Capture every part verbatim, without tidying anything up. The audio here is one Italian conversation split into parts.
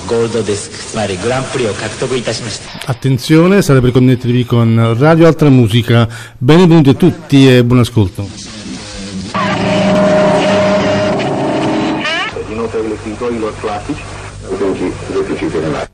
Attenzione, state per connettervi con Radio Altra Musica. Benvenuti a tutti e buon ascolto. I notevoli pittori lor clasici, autenci deficiti nell'arte.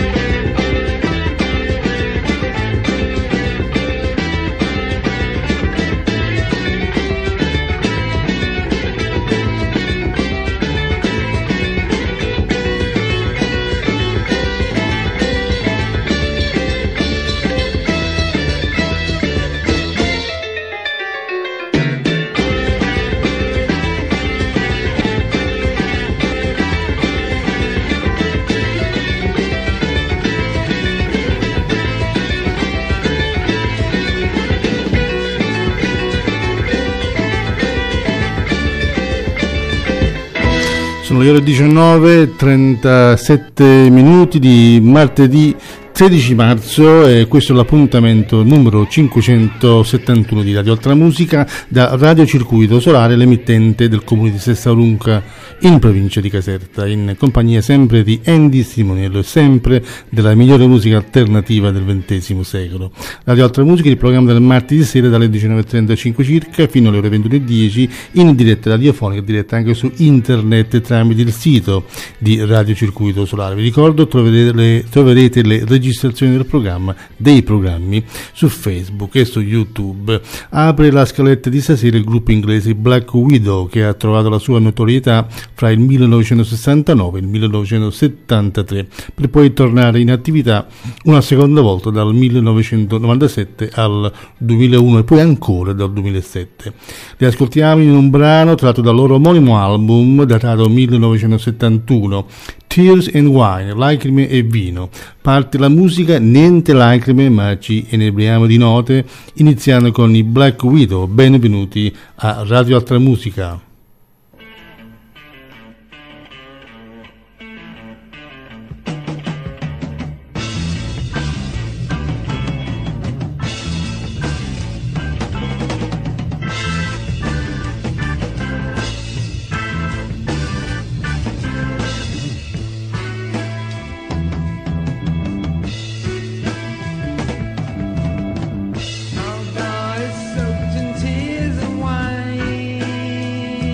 Sono le ore diciannove e trentasette minuti di martedì tredici marzo e questo è l'appuntamento numero cinquecentosettantuno di Radio Altra Musica da Radio Circuito Solare, l'emittente del comune di Sessaurunca in provincia di Caserta, in compagnia sempre di Andy Simoniello e sempre della migliore musica alternativa del ventesimo secolo. Radio Altra Musica è il programma del martedì sera dalle diciannove e trentacinque circa fino alle ore ventuno e dieci in diretta radiofonica, diretta anche su internet tramite il sito di Radio Circuito Solare. Vi ricordo, troverete le, troverete le registrazioni del programma, dei programmi su Facebook e su YouTube. Apre la scaletta di stasera il gruppo inglese Black Widow, che ha trovato la sua notorietà fra il millenovecentosessantanove e il millenovecentosettantatré, per poi tornare in attività una seconda volta dal millenovecentonovantasette al duemilauno e poi ancora dal duemilasette. Li ascoltiamo in un brano tratto dal loro omonimo album datato millenovecentosettantuno, Tears and Wine, lacrime e vino. Parte la musica, niente lacrime, ma ci inebriamo di note, iniziando con i Black Widow. Benvenuti a Radio Altra Musica. Soaked in tears and wine.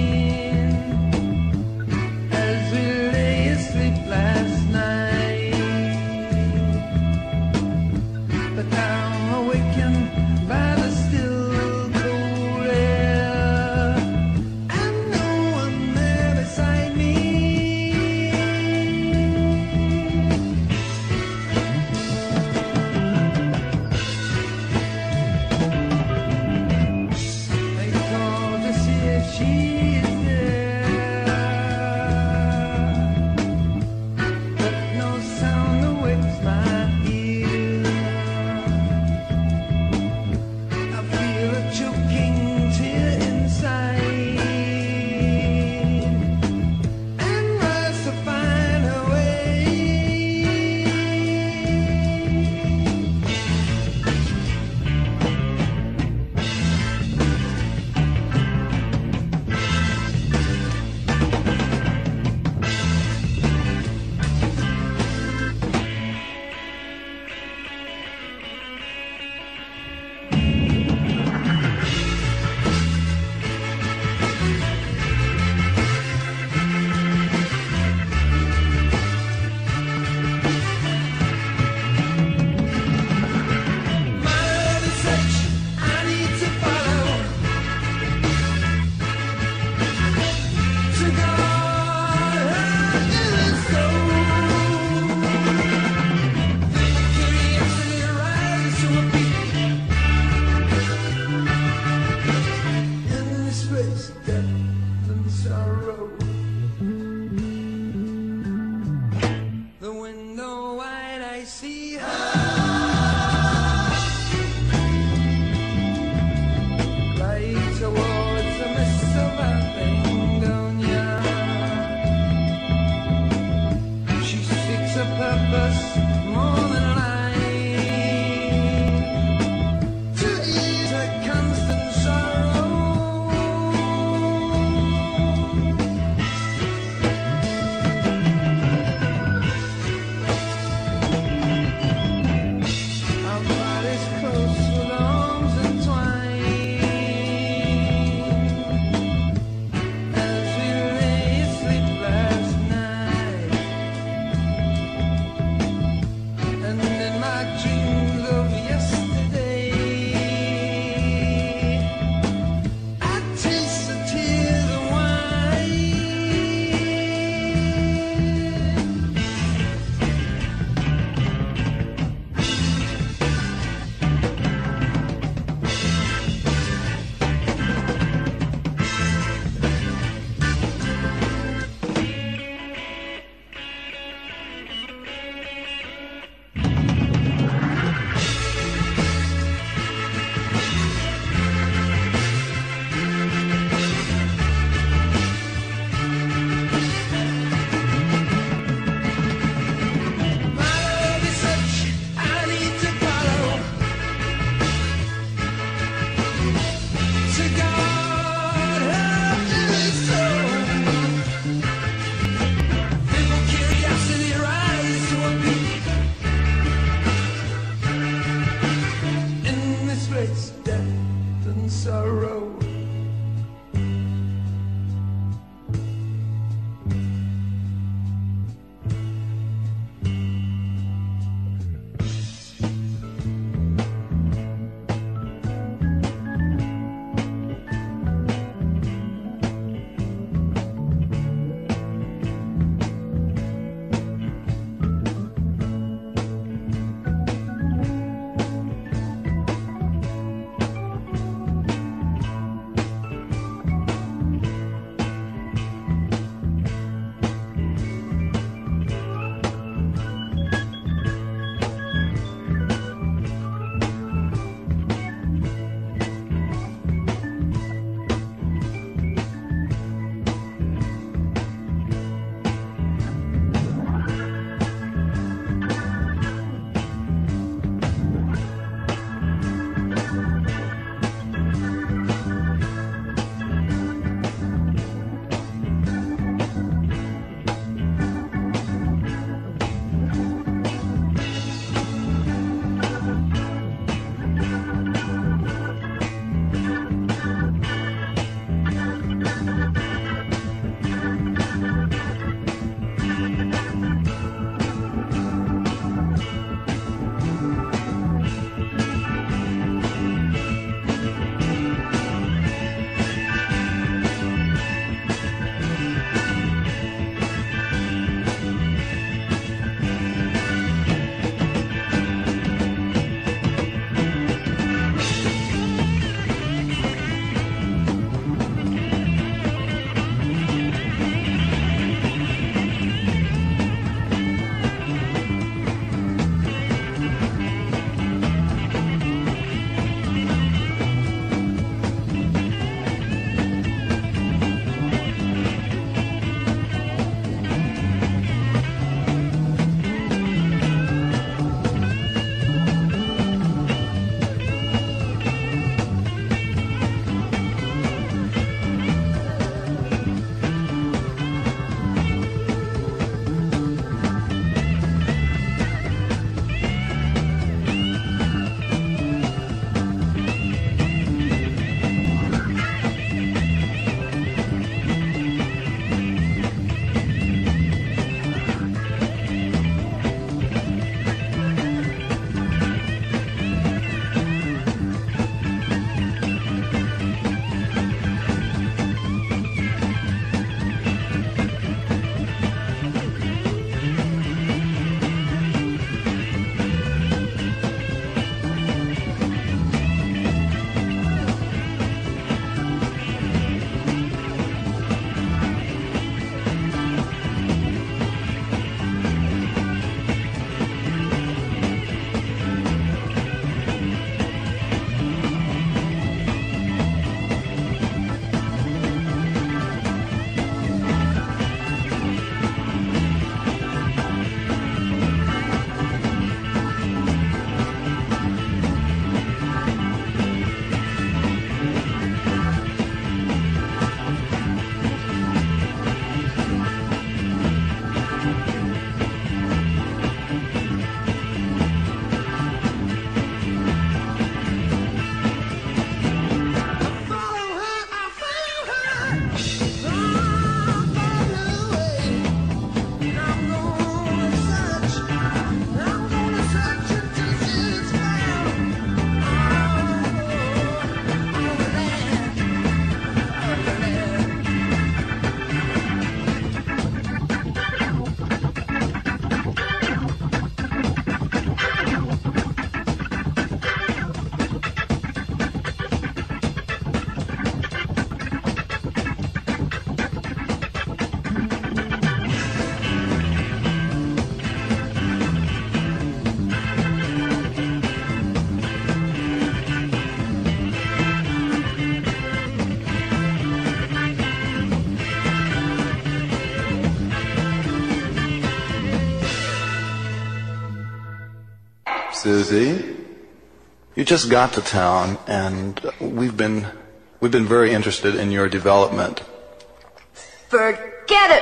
Susie, you just got to town, and we've been we've been very interested in your development. Forget it.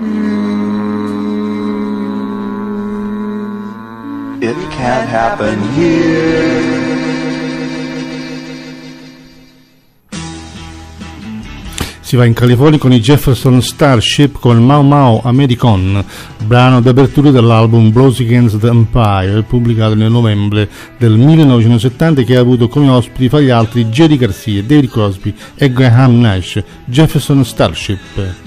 It can't happen here. Si va in California con i Jefferson Starship con Mau Mau American, brano d'apertura dell'album Blows Against the Empire, pubblicato nel novembre del millenovecentosettanta, che ha avuto come ospiti fra gli altri Jerry Garcia, David Crosby e Graham Nash. Jefferson Starship.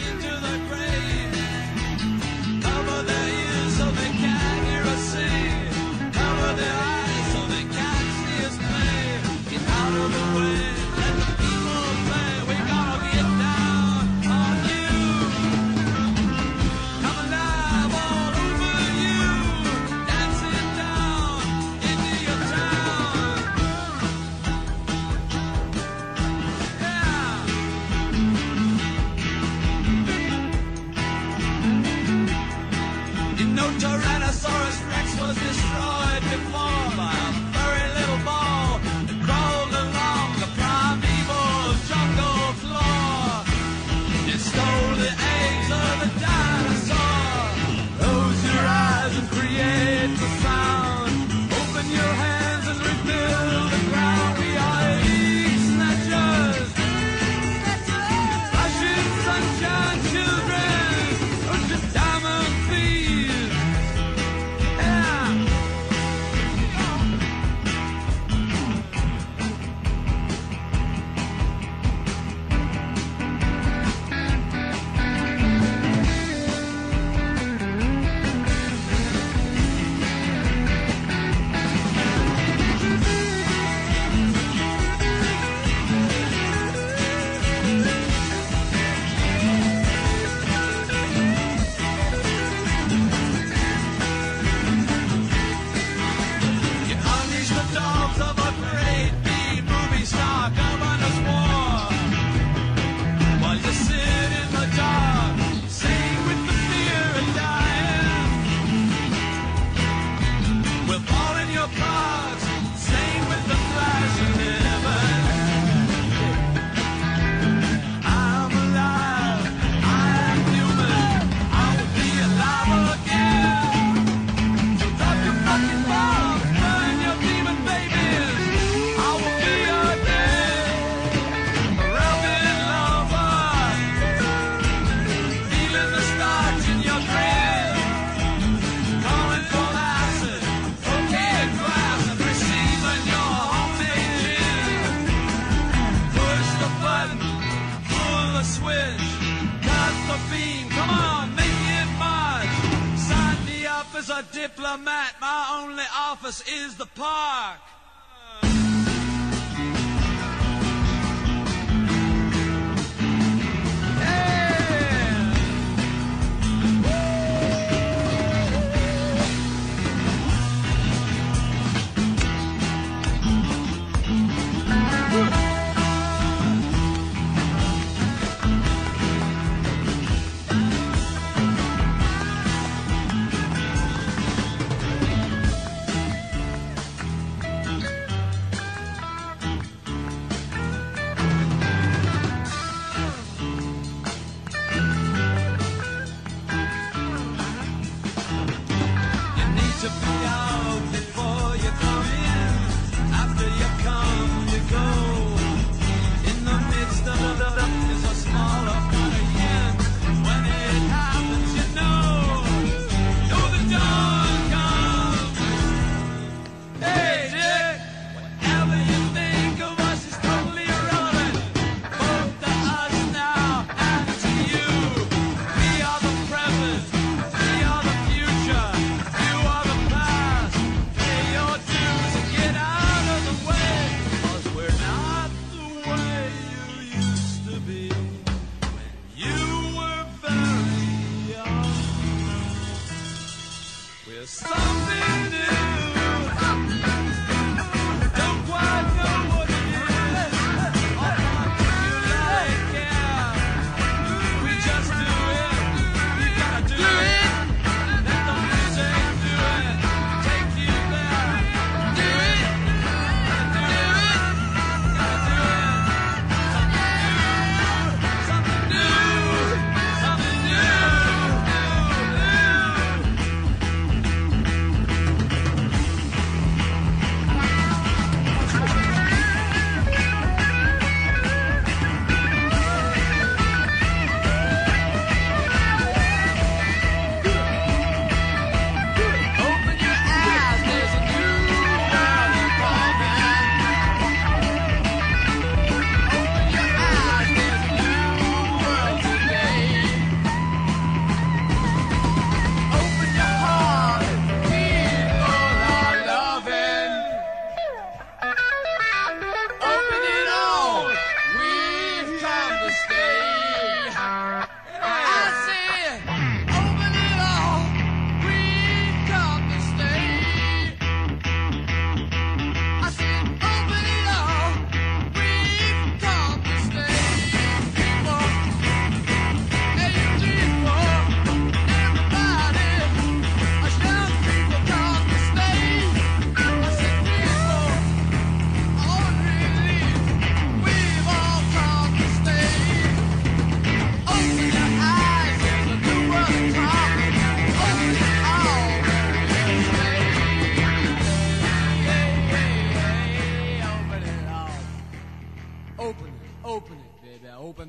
Diplomat, my only office is the park.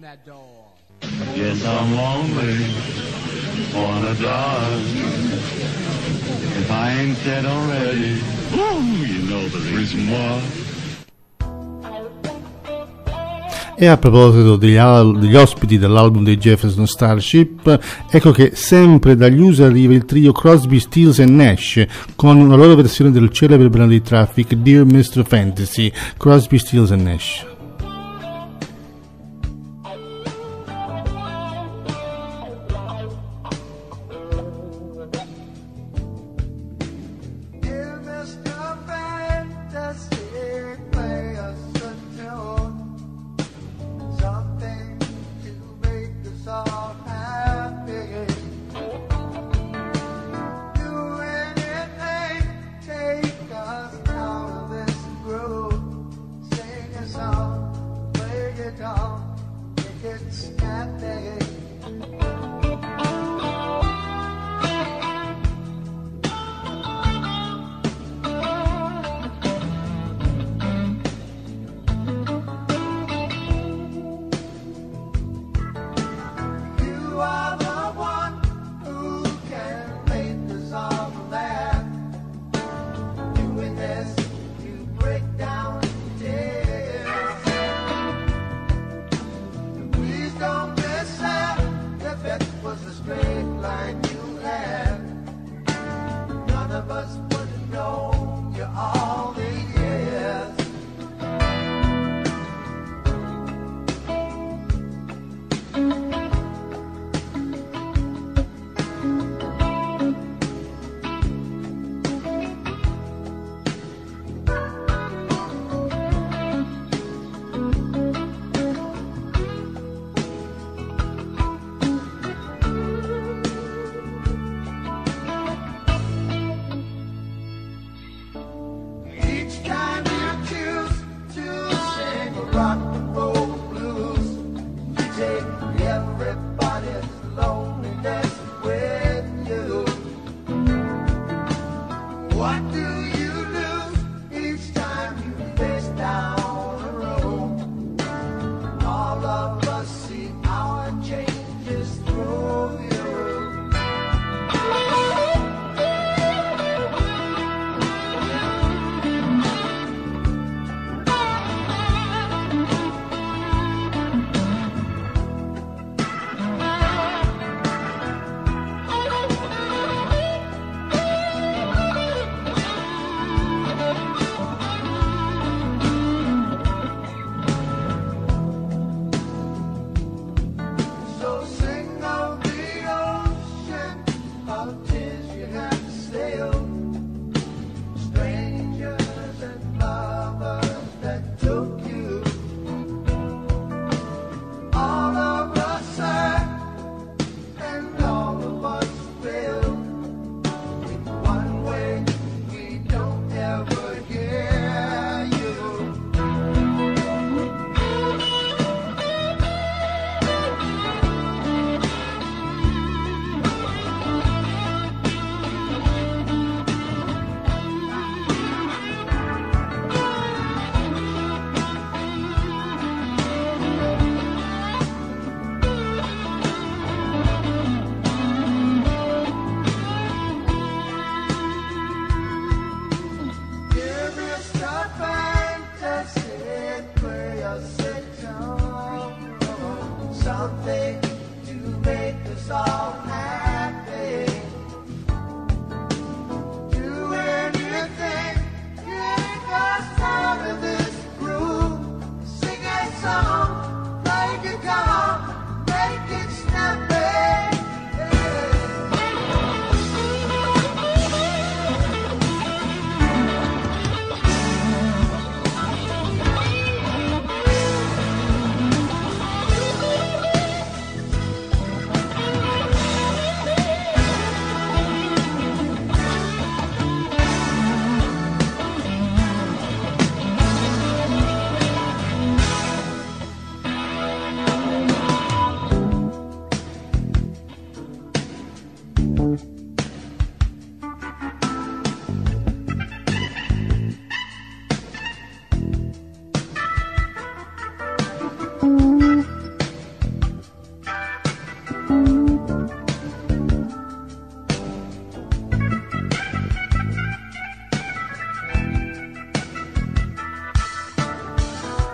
that door. Yes, I'm lonely, wanna die. If I ain't dead already, ooh, you know the reason why. E a proposito degli, al- degli ospiti dell'album dei Jefferson Starship, ecco che sempre dagli U S A arriva il trio Crosby, Stills and Nash con una loro versione del celebre brano di Traffic, Dear mister Fantasy. Crosby, Stills and Nash.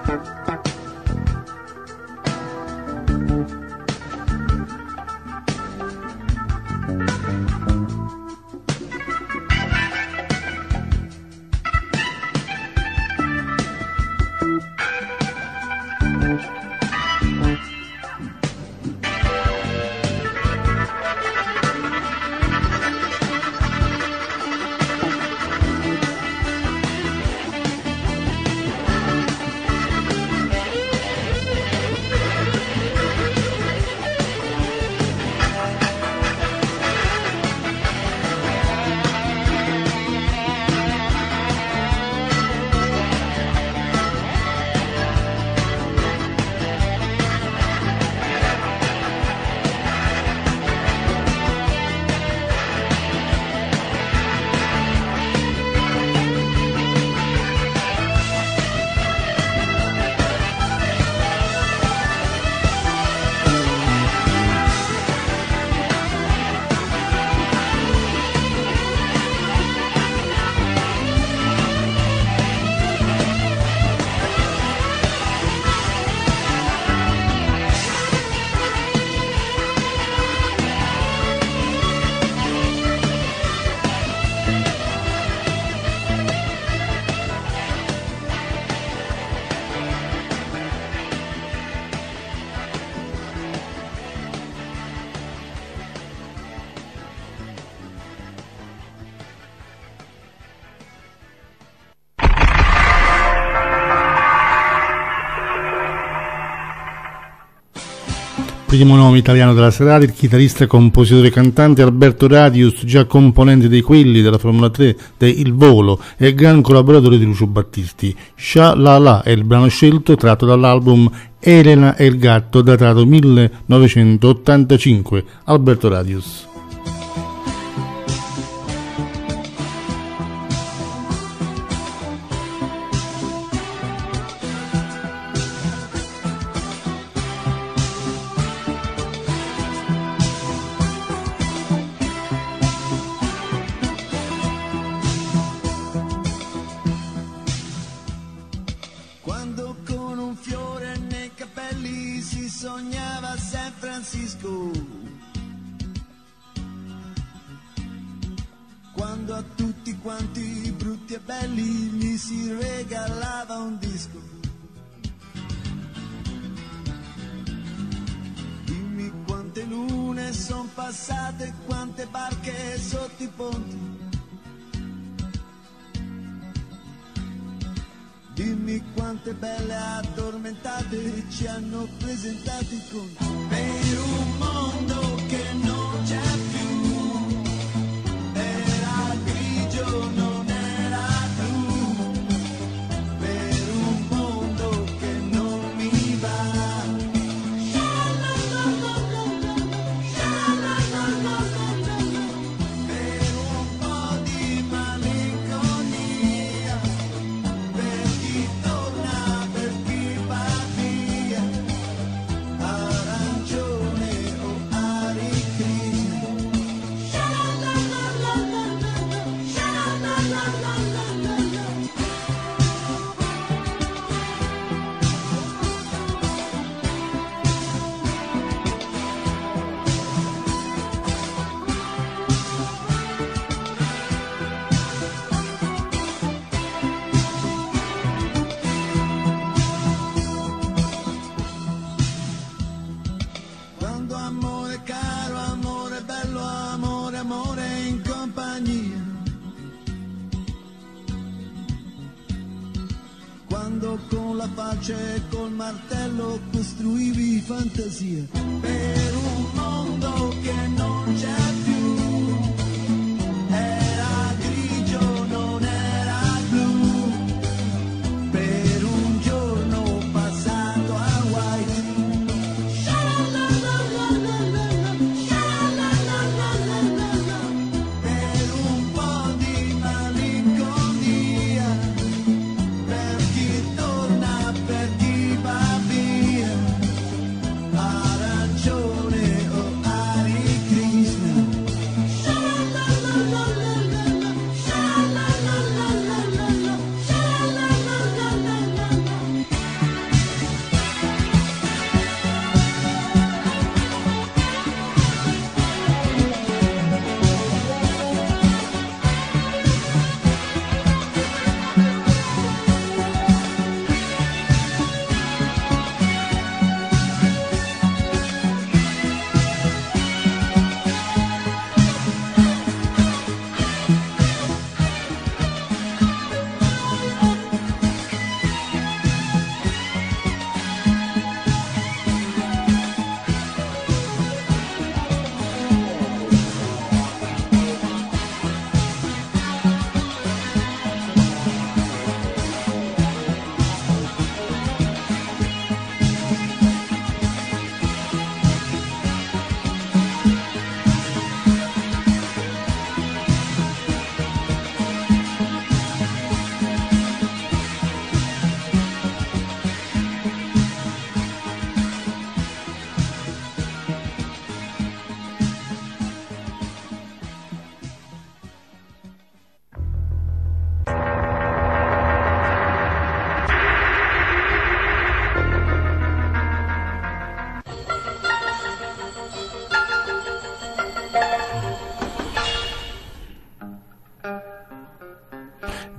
Primo nome italiano della serata, il chitarrista, compositore e cantante Alberto Radius, già componente dei Quelli della Formula tre dei Il Volo e gran collaboratore di Lucio Battisti. Sha La La è il brano scelto, tratto dall'album Elena e il gatto, datato millenovecentottantacinque. Alberto Radius. Quando a tutti quanti brutti e belli gli si regalava un disco. Dimmi quante lune son passate, quante barche sotto i ponti. Dimmi quante belle addormentate ci hanno presentato i conti. Per un mondo che non c'è più, non era blu, per un mondo che non mi va. Per un po' di malinconia, per chi torna, per chi va via, arancione o aricria. Quando amore caro, amore bello, amore, amore in compagnia. Quando con la faccia e col martello costruivi fantasia. Per un mondo che non c'è più, era grigio, non era blu, per un giorno passato a white. Per un po' di malinconia, per chi torna, per chi va via, arancione o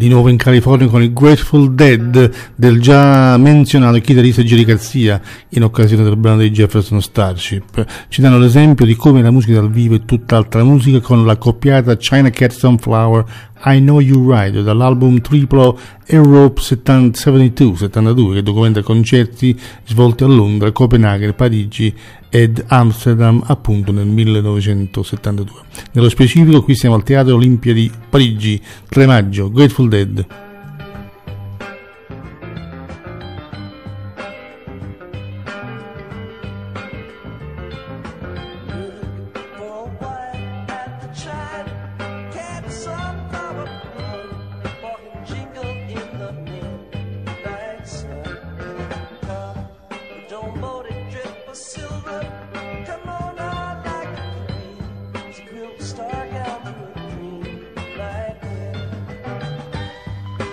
di nuovo in California con i Grateful Dead del già menzionato chitarrista Jerry Garcia in occasione del brano dei Jefferson Starship. Ci danno l'esempio di come la musica dal vivo è tutt'altra musica con la coppiata China Cat Sunflower I Know You Right dall'album triplo Europe settantadue, settantadue che documenta concerti svolti a Londra, Copenaghen, Parigi ed Amsterdam appunto nel millenovecentosettantadue. Nello specifico qui siamo al Teatro Olimpia di Parigi, tre maggio, Grateful Dead. Star down to a dream like that.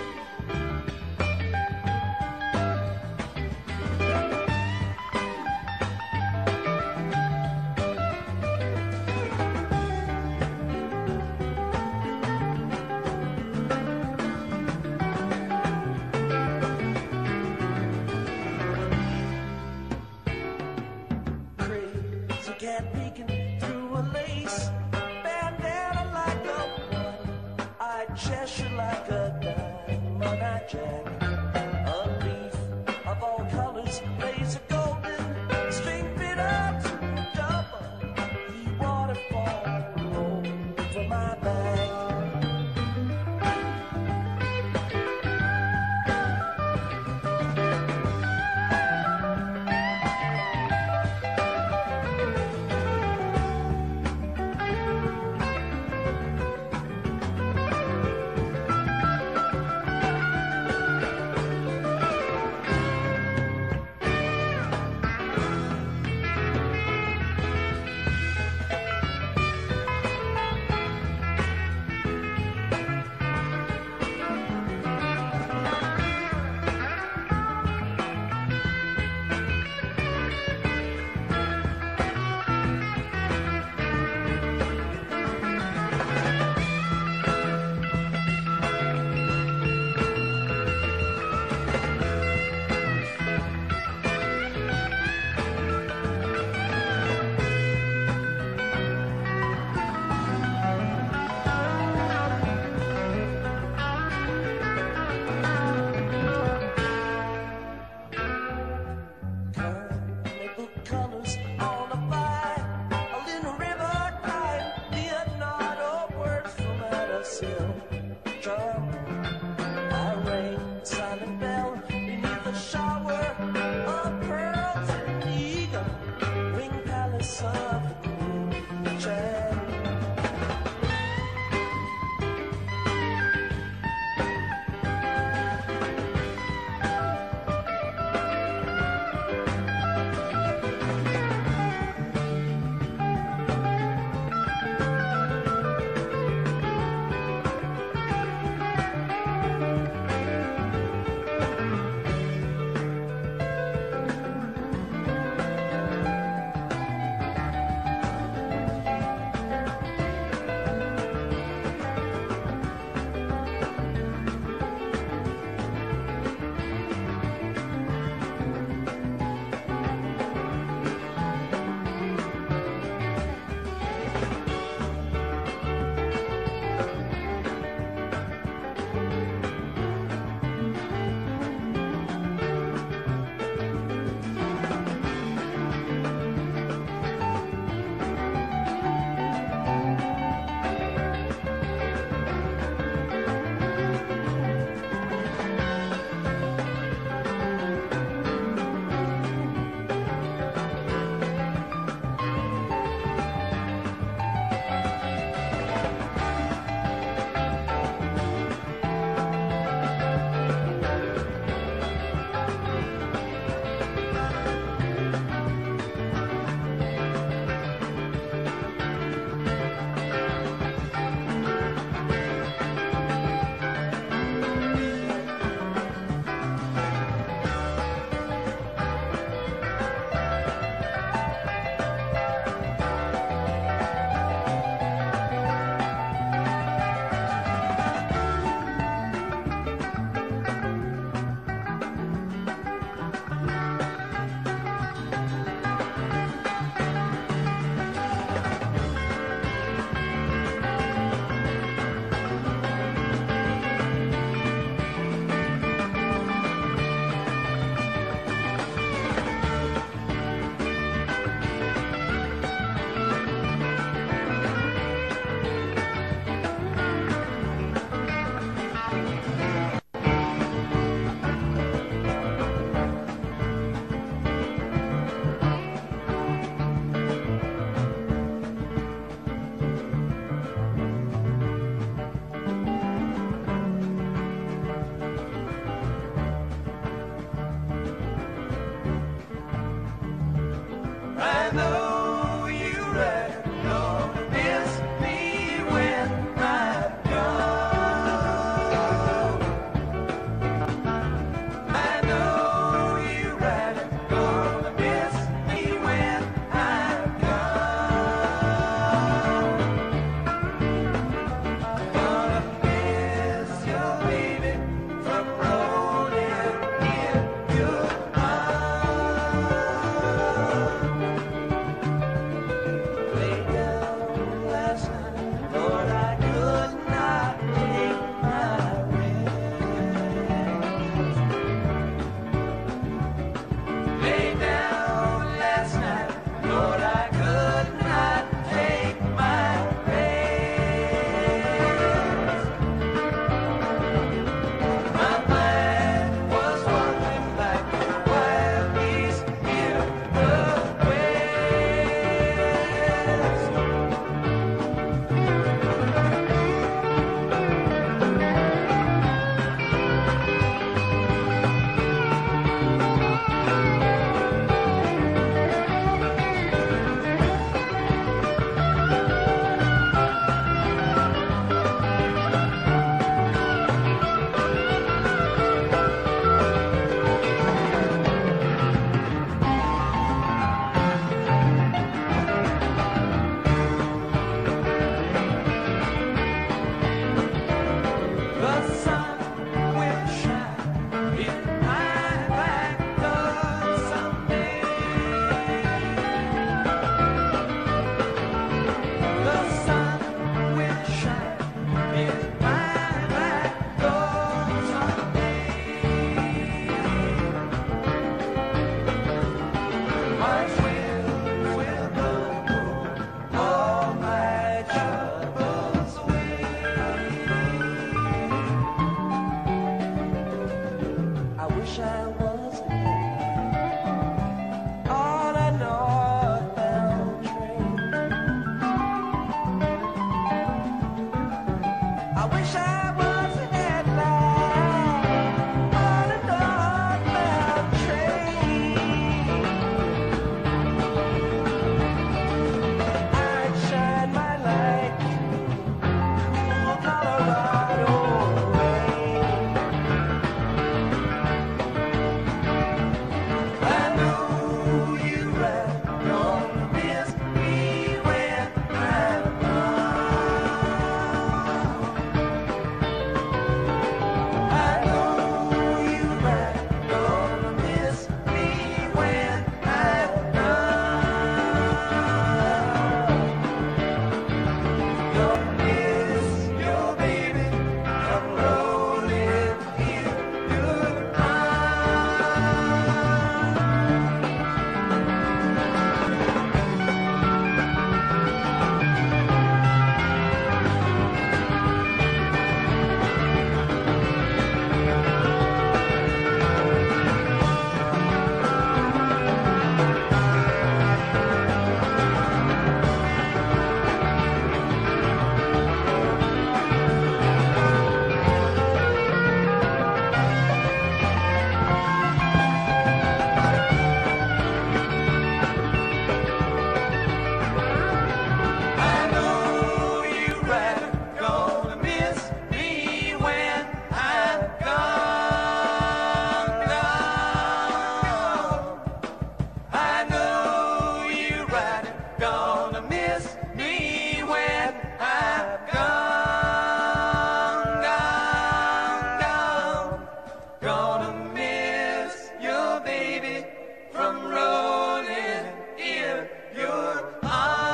from rolling in your arms.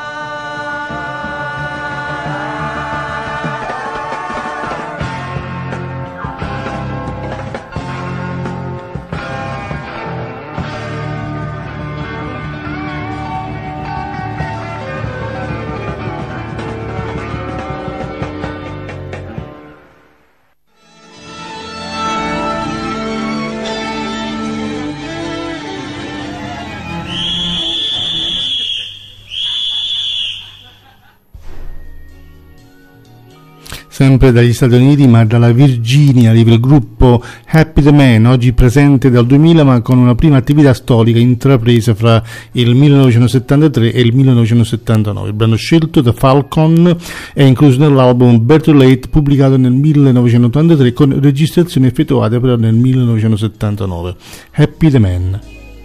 Sempre dagli Stati Uniti, ma dalla Virginia, arriva il gruppo Happy the Man, oggi presente dal duemila, ma con una prima attività storica intrapresa fra il millenovecentosettantatré e il millenovecentosettantanove. Il brano scelto, The Falcon, è incluso nell'album Better Late, pubblicato nel millenovecentottantatré, con registrazioni effettuate però nel millenovecentosettantanove. Happy the Man.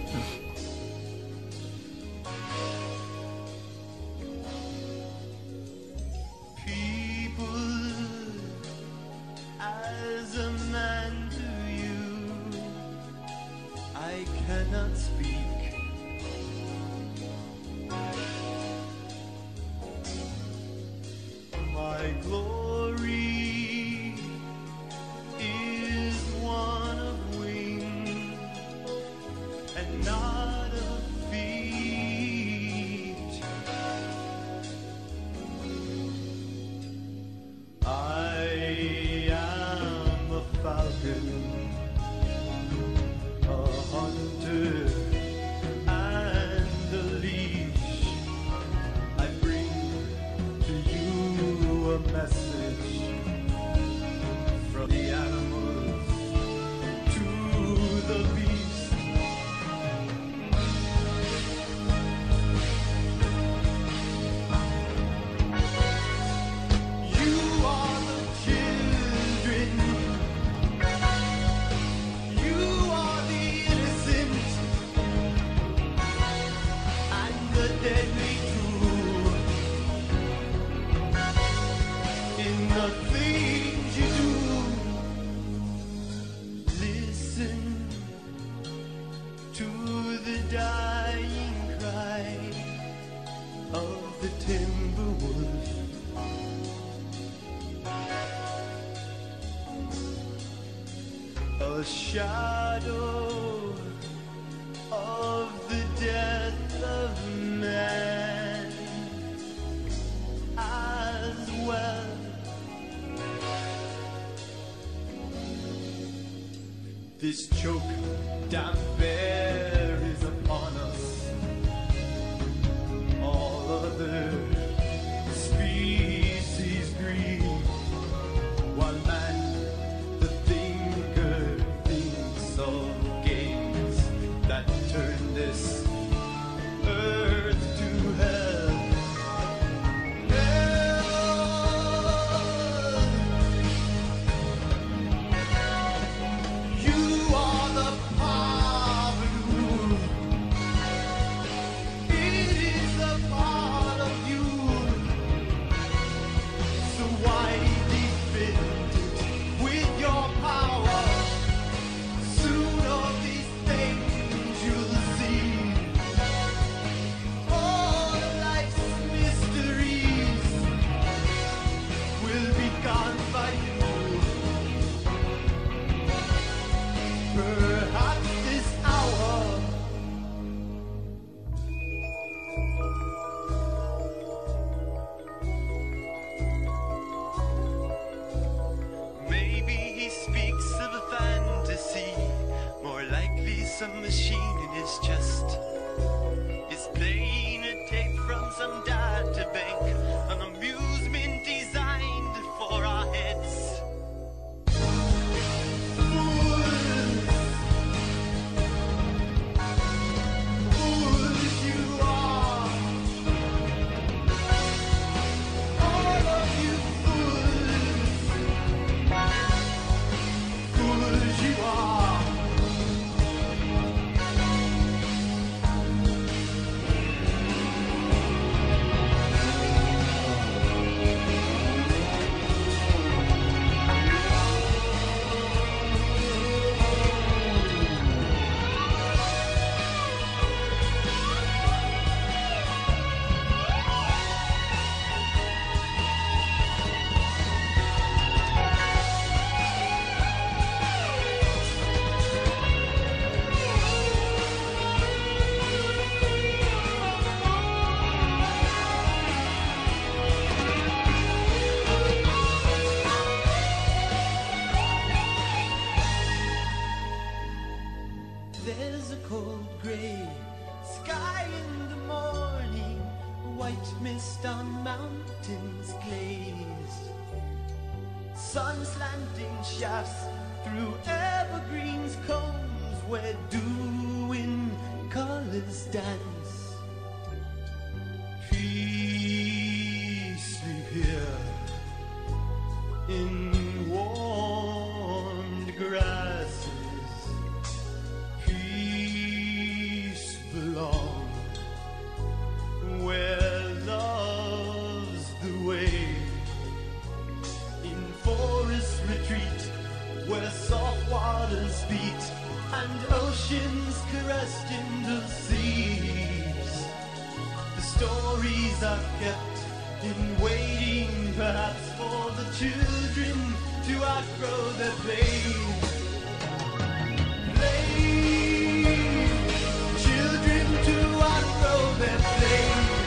A shadow of the death of man as well. This choke damn bear is upon us. All other species grieve, while man turn this earth to hell. Hell. You are the power rule. It is a part of you. So why defend it with your power? Soon all these things you'll see. All life's mysteries will be gone by you. Perhaps this hour maybe he speaks of a fantasy, more likely some machine in his chest is playing a tape from some data bank, an amusement designed for our heads. Fools, fools you are, all of you fools, fools you are. there's a cold grey sky in the morning, white mist on mountains glazed, sun slanting shafts through evergreens, combs where dew in colors dance. Peace, sleep here in warmed grasses. Peace belong where love's the way. In forest retreat where soft waters beat and oceans caress gentle seas. The stories are kept in waiting, perhaps for the children to outgrow their play. Play, children to outgrow their play.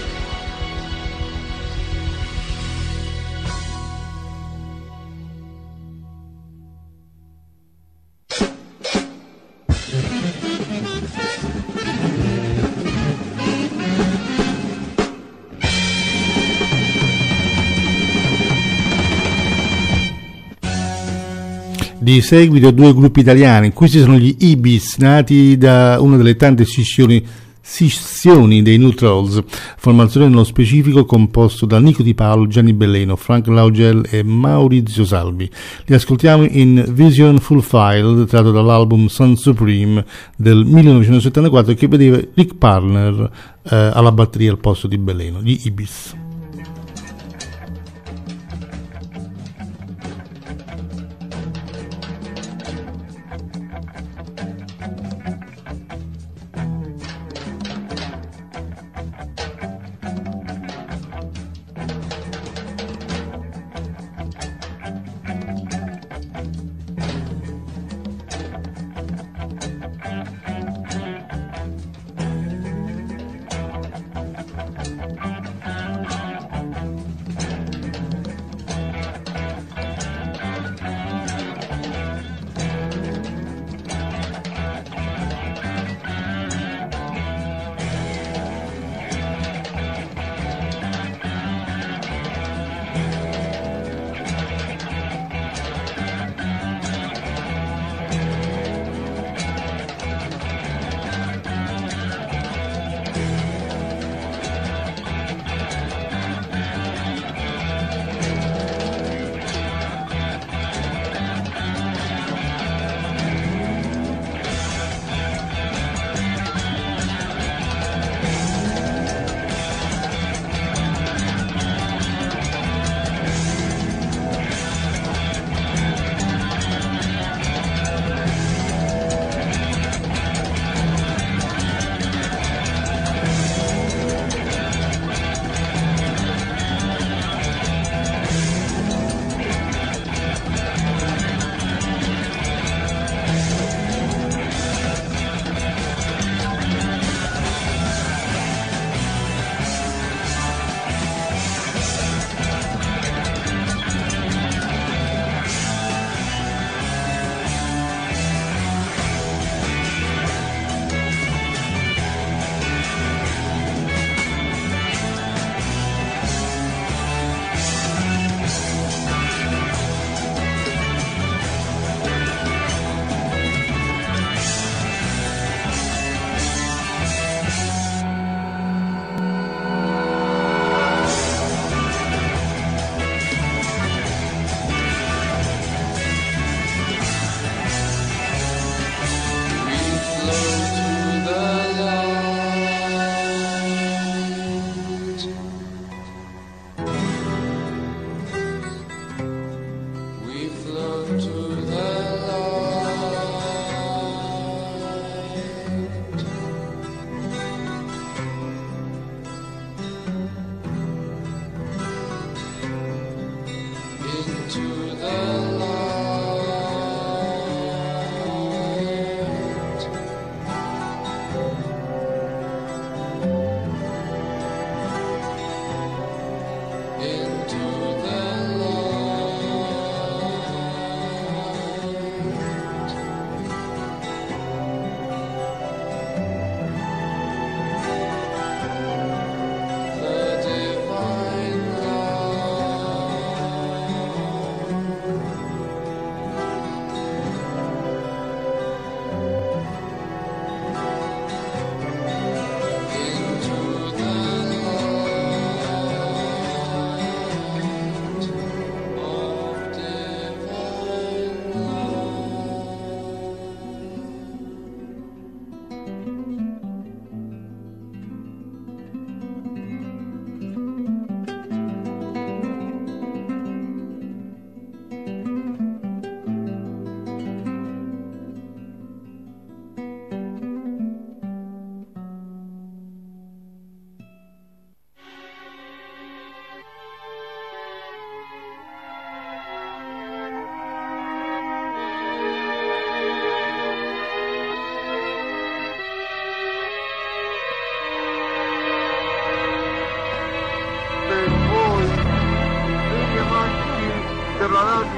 Di seguito due gruppi italiani, questi sono gli Ibis, nati da una delle tante scissioni, scissioni dei New Trolls, formazione nello specifico composto da Nico Di Paolo, Gianni Belleno, Frank Laugel e Maurizio Salvi. Li ascoltiamo in Vision Full File, tratto dall'album Sun Supreme del millenovecentosettantaquattro, che vedeva Rick Parner eh, alla batteria al posto di Belleno, gli Ibis.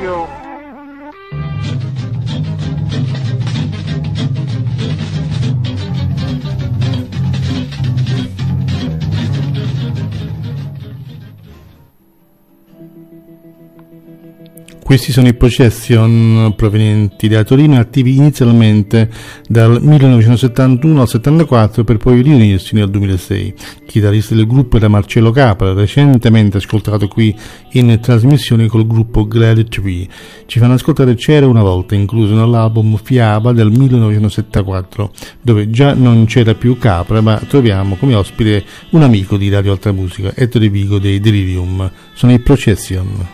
you. Questi sono i Procession, provenienti da Torino, attivi inizialmente dal millenovecentosettantuno al settantaquattro per poi riunirsi nel duemilasei. Chitarrista del gruppo era Marcello Capra, recentemente ascoltato qui in trasmissione col gruppo Glad Tree. Ci fanno ascoltare C'era una volta, incluso nell'album Fiaba del millenovecentosettantaquattro, dove già non c'era più Capra, ma troviamo come ospite un amico di Radio Alta Musica, Ettore Vigo dei Delirium. Sono i Procession.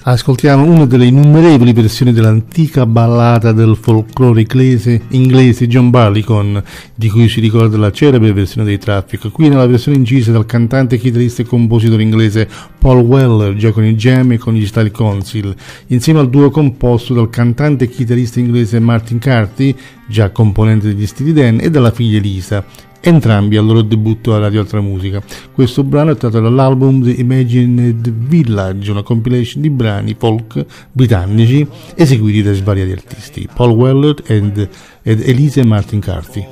Ascoltiamo una delle innumerevoli versioni dell'antica ballata del folklore inglese, inglese John Barleycorn, di cui si ricorda la celebre versione dei Traffic, qui nella versione incisa dal cantante, chitarrista e compositore inglese Paul Weller, già con i Jam e con gli Style Council, insieme al duo composto dal cantante e chitarrista inglese Martin Carty, già componente degli Steely Dan, e dalla figlia Elisa, entrambi al loro debutto a Radio Altra Musica. Questo brano è tratto dall'album The Imagined Village, una compilation di brani folk britannici eseguiti da svariati artisti, Paul Weller ed, ed Elise Martin Carthy.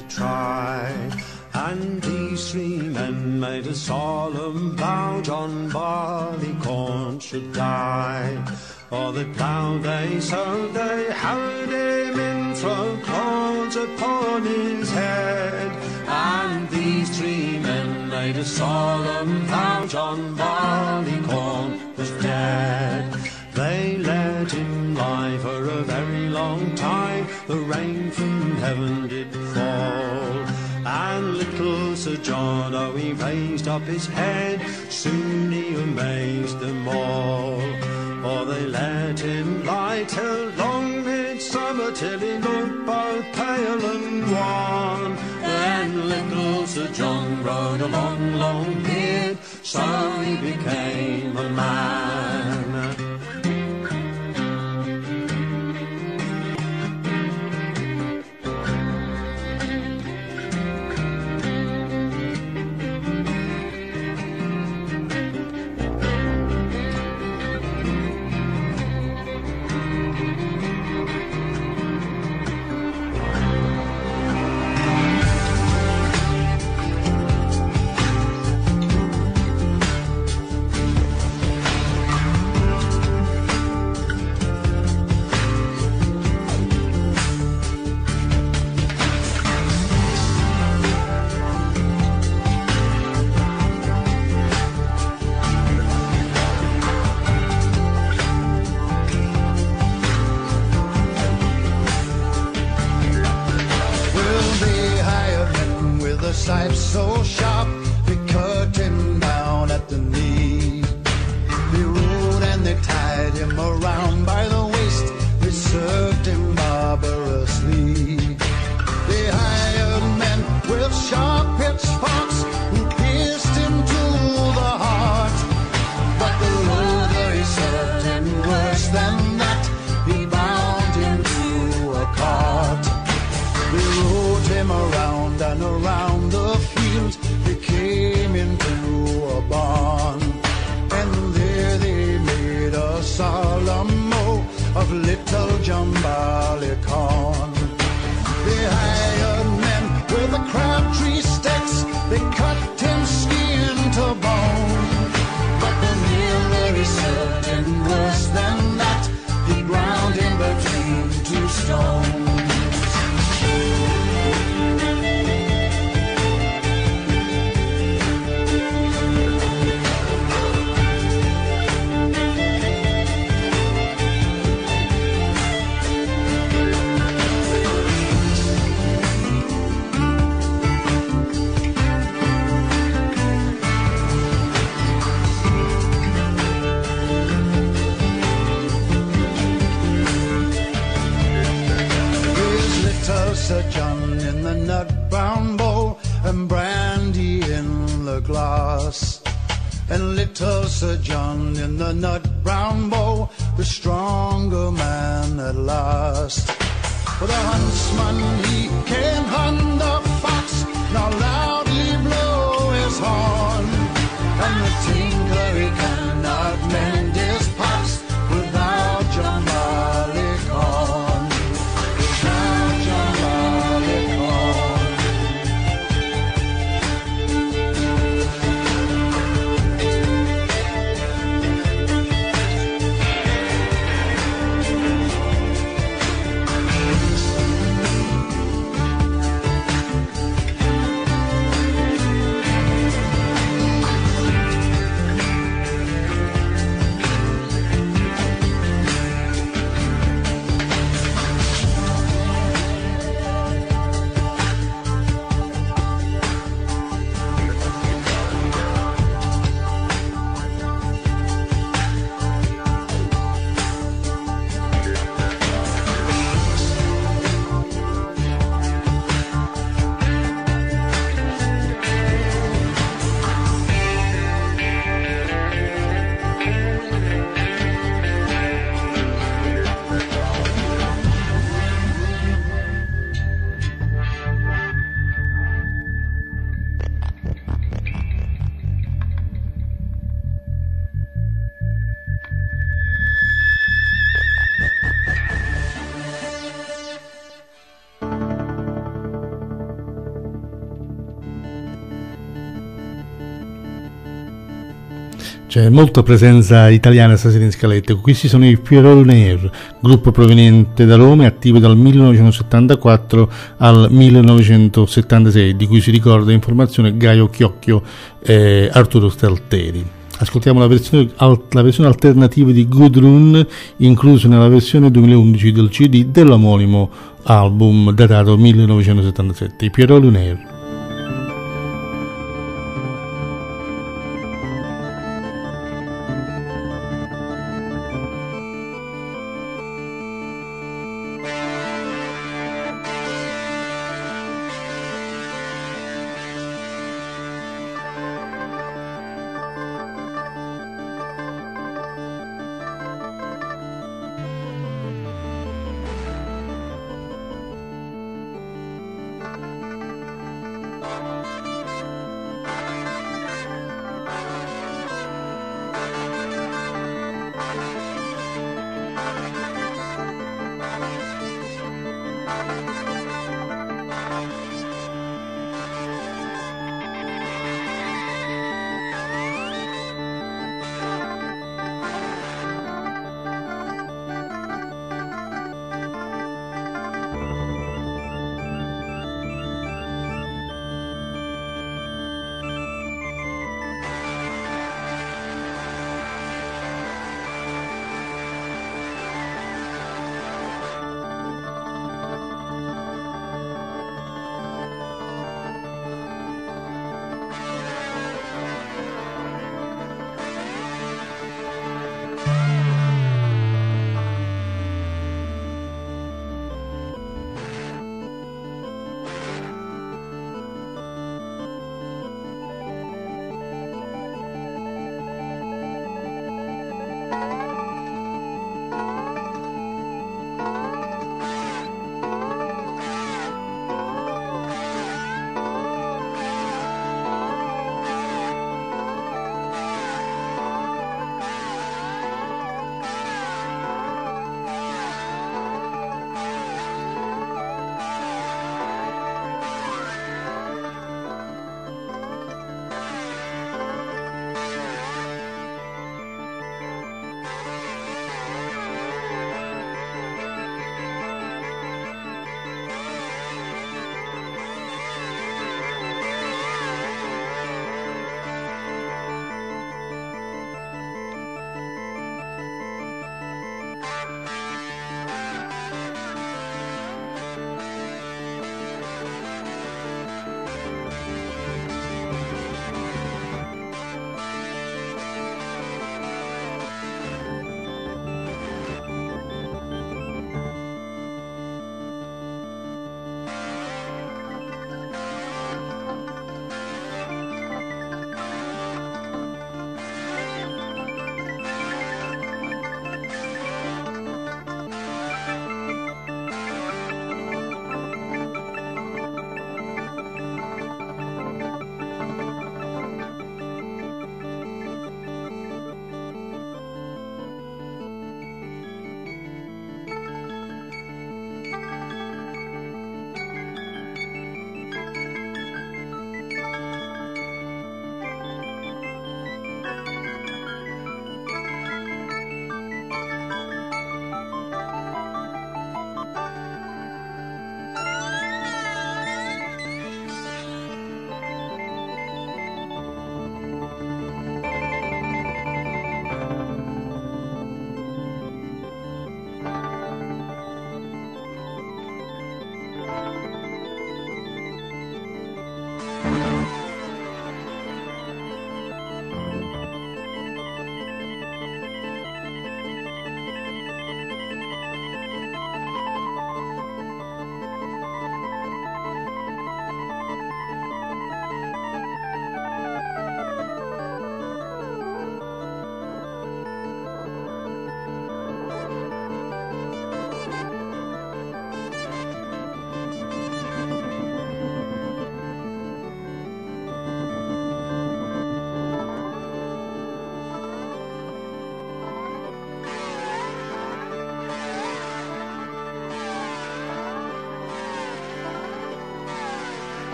And these three men made a solemn vow John Barleycorn should die. For they ploughed, they sowed, they harrowed him in, thrown corns upon his head. And these three men made a solemn vow John Barleycorn was dead. They let him lie for a very long time, the rain from heaven did fall. And little Sir John, oh, he raised up his head, soon he amazed them all. For they let him lie till long midsummer, till he looked both pale and wan. Then little Sir John rode a long, long beard, so he became a man. Scythe so sharp, they cut him down at the knee. They rode and they tied him around by the waist, they served him barbarously. They hired men with sharp pitchforks who pierced him to the heart. But the Lord, they served him worse than that, he bound him to a cart. They rode him around and around the field, they came into a barn, and there they made a solemn oath of little John Barleycorn. They hired men with the crabtree sticks, they cut him skin to bone. But the miller, he served him worse than that, he ground him between two stones. Sir John in the nut brown bowl and brandy in the glass. And little Sir John in the nut brown bowl, the stronger man at last. For the huntsman, he can hunt the fox, now loudly blow his horn. And the tinker, he cannot mend his pots without John Barleycorn. C'è molta presenza italiana stasera in scaletta. Questi sono i Pierrot Lunaire, gruppo proveniente da Roma e attivo dal millenovecentosettantaquattro al millenovecentosettantasei, di cui si ricorda in formazione Gaio Chiocchio e Arturo Stalteri. Ascoltiamo la versione, la versione alternativa di Gudrun, inclusa nella versione duemilaundici del C D dell'omonimo album datato millenovecentosettantasette, i Pierrot Lunaire.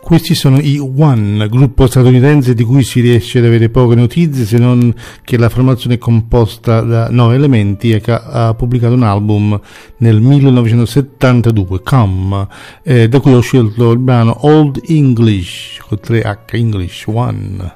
Questi sono i One, gruppo statunitense di cui si riesce ad avere poche notizie, se non che la formazione è composta da nove elementi e che ha pubblicato un album nel millenovecentosettantadue, Come, eh, da cui ho scelto il brano Old English, con tre H, English, One.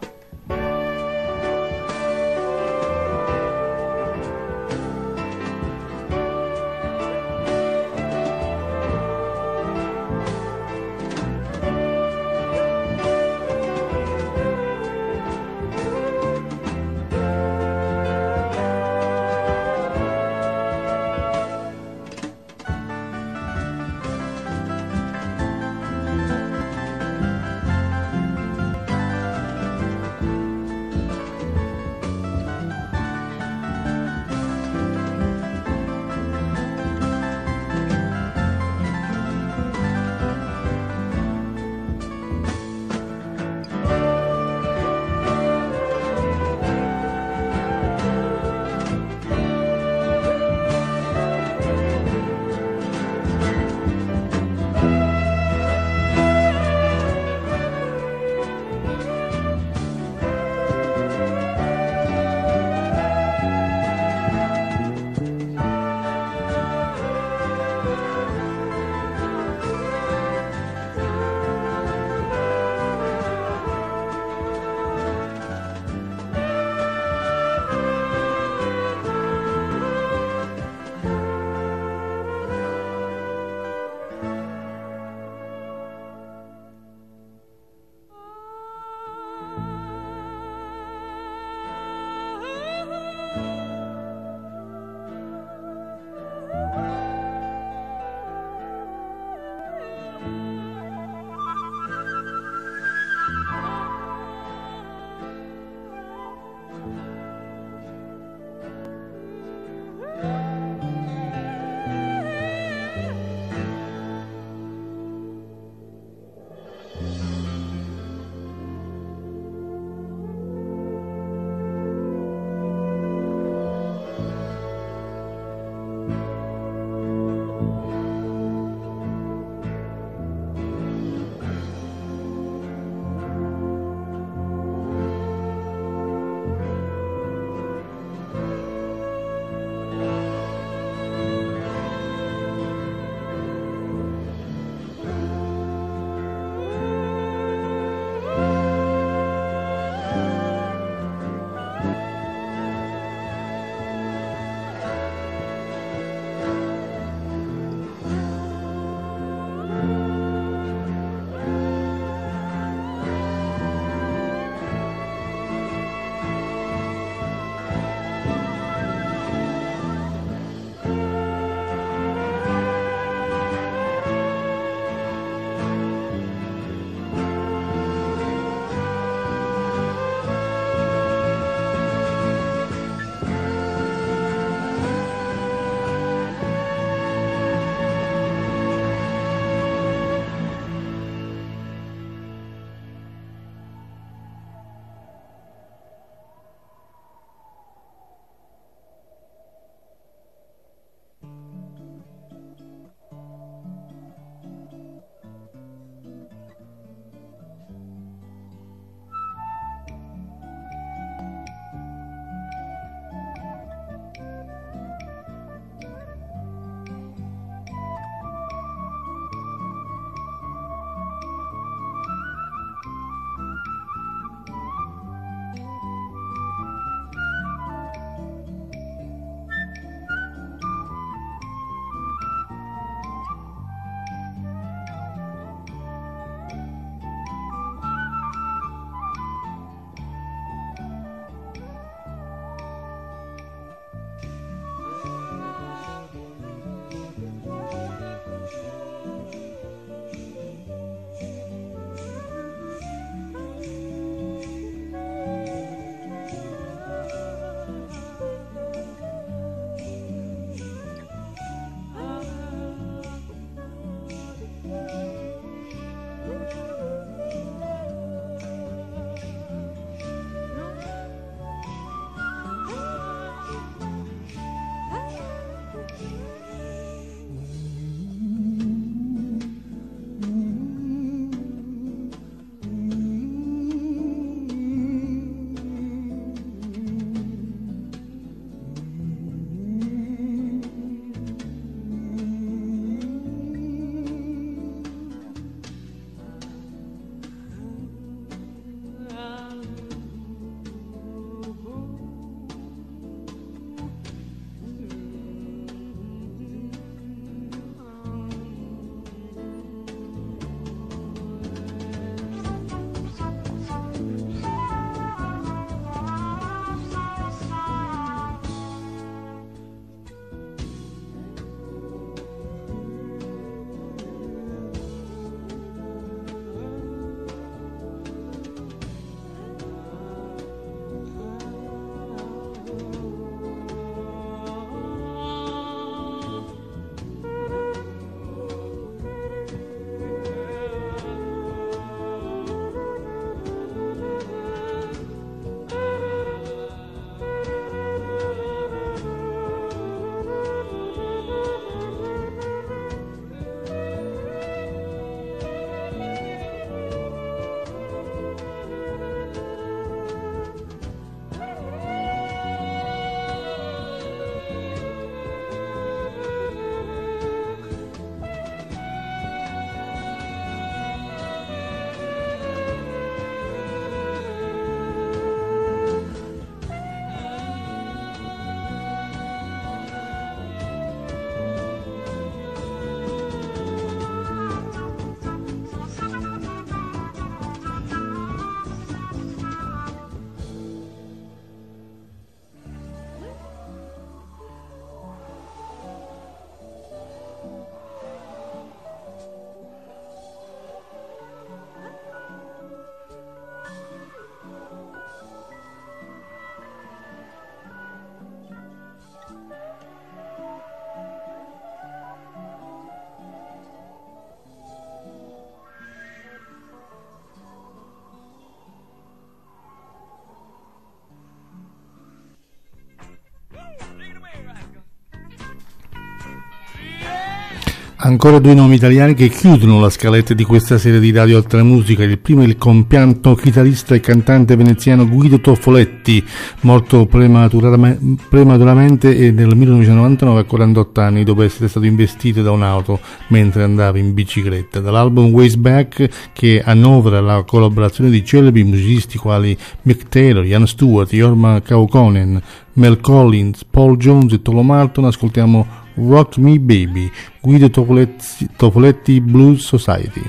Ancora due nomi italiani che chiudono la scaletta di questa serie di Radio Alta Musica. Il primo è il compianto chitarrista e cantante veneziano Guido Toffoletti, morto prematuramente, prematuramente e nel millenovecentonovantanove a quarantotto anni dopo essere stato investito da un'auto mentre andava in bicicletta. Dall'album Ways Back, che annovera la collaborazione di celebri musicisti quali Mick Taylor, Ian Stewart, Jorma Kaukonen, Mel Collins, Paul Jones e Tolo Martin, ascoltiamo Rock Me Baby, Guido Toffoletti, Toffoletti Blues Society.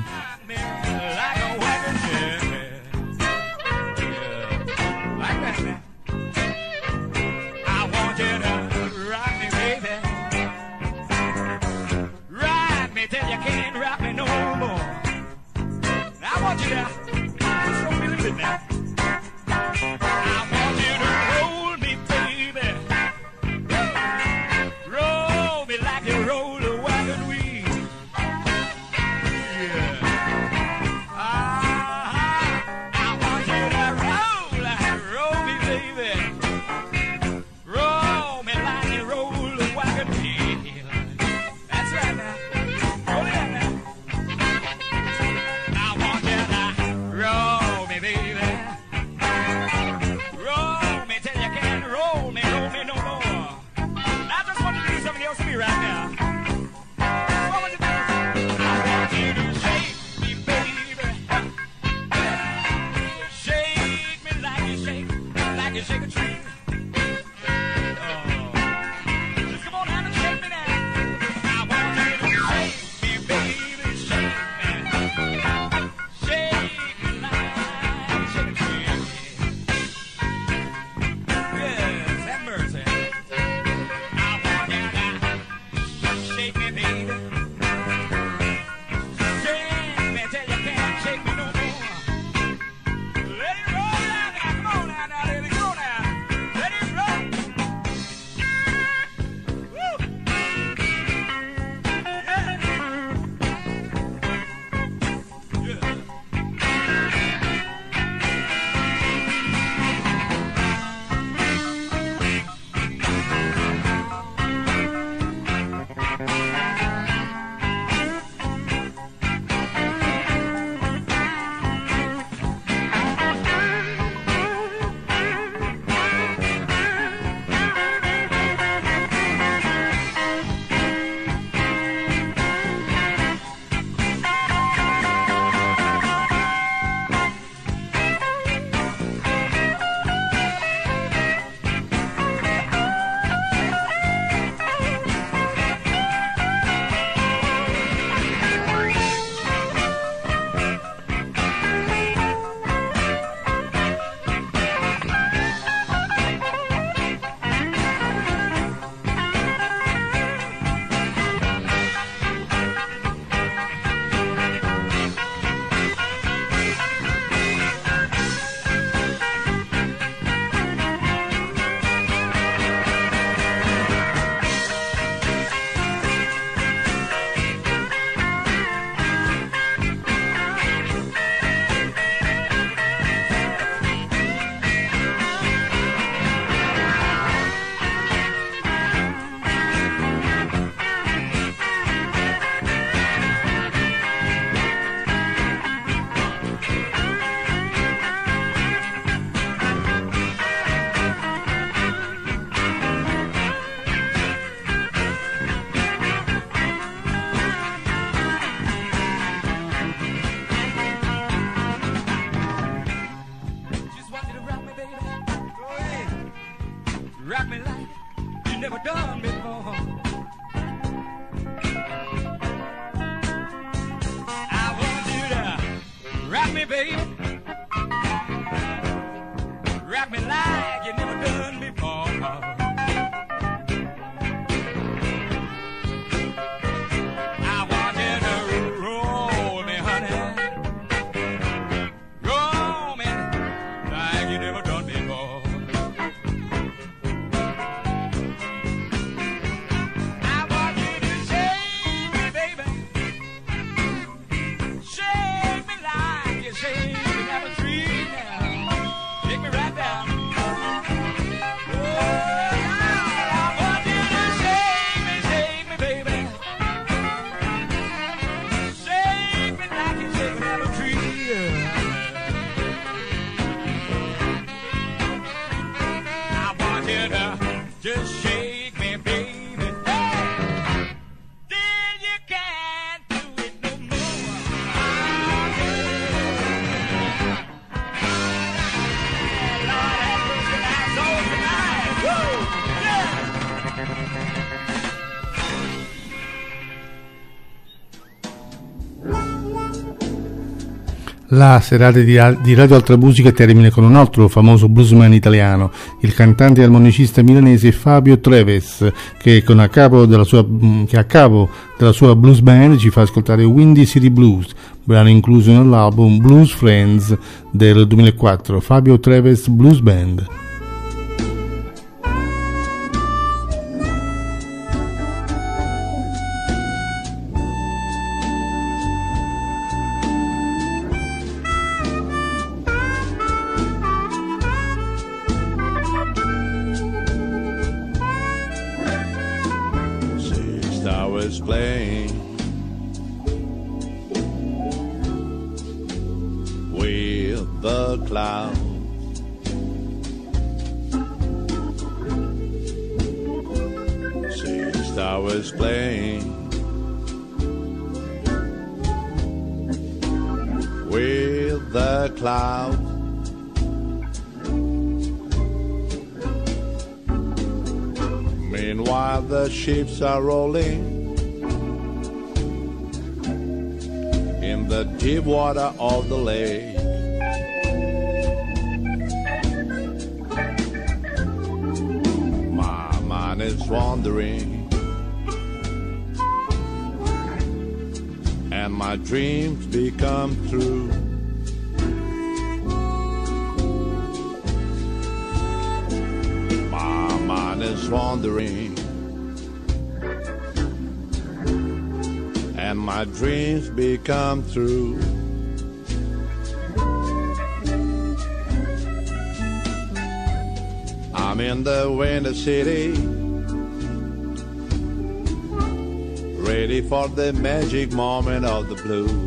Shake me La serata di, di Radio Altra Musica termina con un altro famoso bluesman italiano, il cantante e armonicista milanese Fabio Treves, che, con a capo della sua, che a capo della sua blues band ci fa ascoltare Windy City Blues, brano incluso nell'album Blues Friends del duemilaquattro, Fabio Treves Blues Band. Playing with the clouds, six hours playing with the clouds. Meanwhile the ships are rolling in the deep water of the lake. My mind is wandering and my dreams become true. My mind is wandering and my dreams become true. I'm in the winter city, ready for the magic moment of the blues.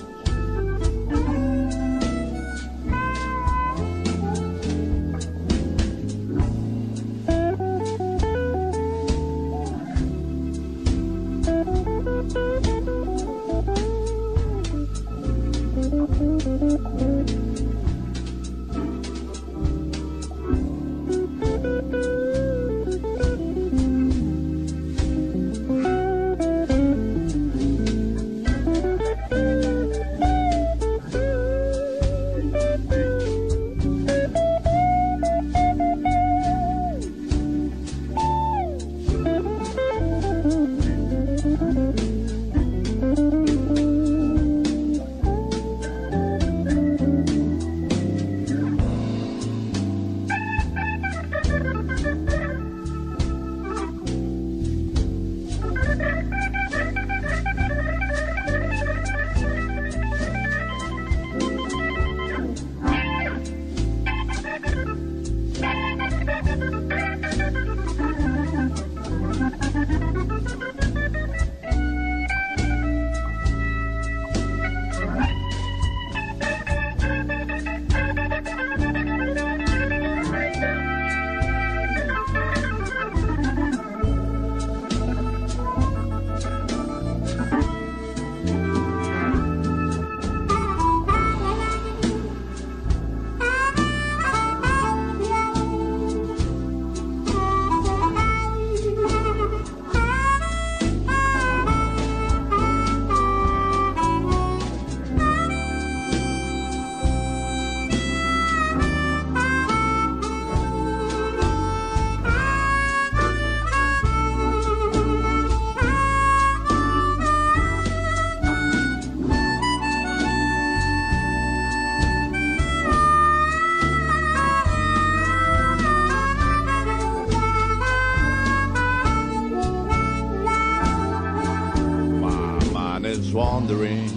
Wandering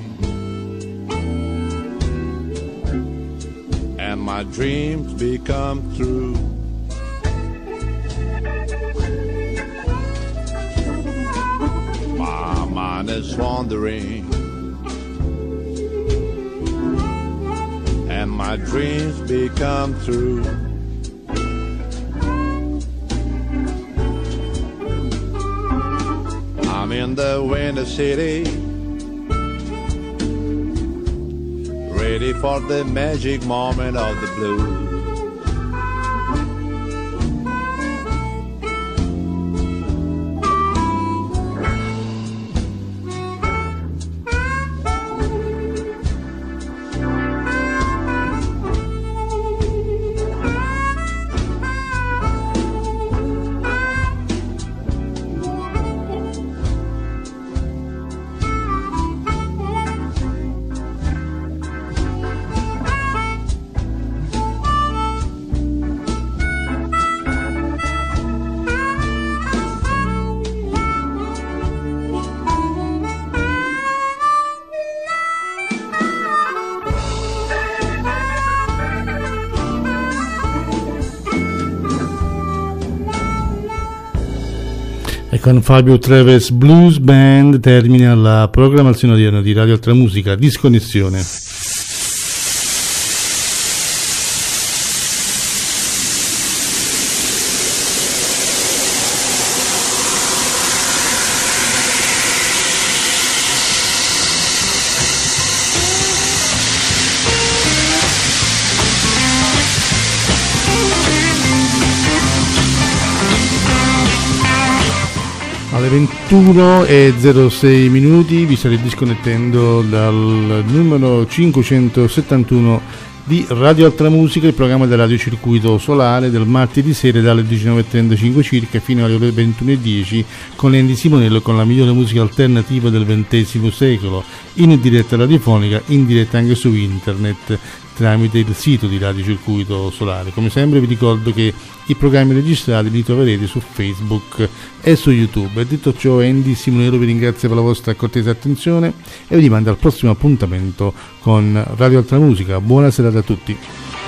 and my dreams become true. My mind is wandering and my dreams become true. I'm in the winter city, ready for the magic moment of the blues. con Fabio Treves Blues Band termina la programmazione odierna di Radio Altra Musica. Disconnessione. Alle ventuno e zero sei minuti vi state disconnettendo dal numero cinquecentosettantuno di Radio Altra Musica, il programma del radiocircuito solare del martedì sera dalle diciannove e trentacinque circa fino alle ore ventuno e dieci con Andy Simonello con la migliore musica alternativa del ventesimo secolo, in diretta radiofonica, in diretta anche su internet tramite il sito di Radio Circuito Solare. Come sempre vi ricordo che i programmi registrati li troverete su Facebook e su YouTube. E detto ciò, Andy Simonello vi ringrazio per la vostra cortese attenzione e vi rimando al prossimo appuntamento con Radio Altra Musica. Buona serata a tutti.